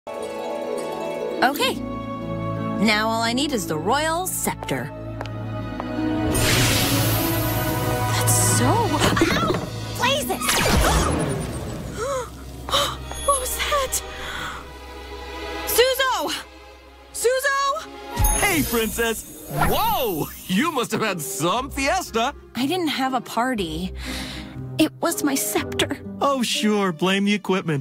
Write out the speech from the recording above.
Okay. Now all I need is the royal scepter. That's so... Ow! Blazes! What was that? Suzo! Suzo! Hey, Princess! Whoa! You must have had some fiesta! I didn't have a party. It was my scepter. Oh, sure. Blame the equipment.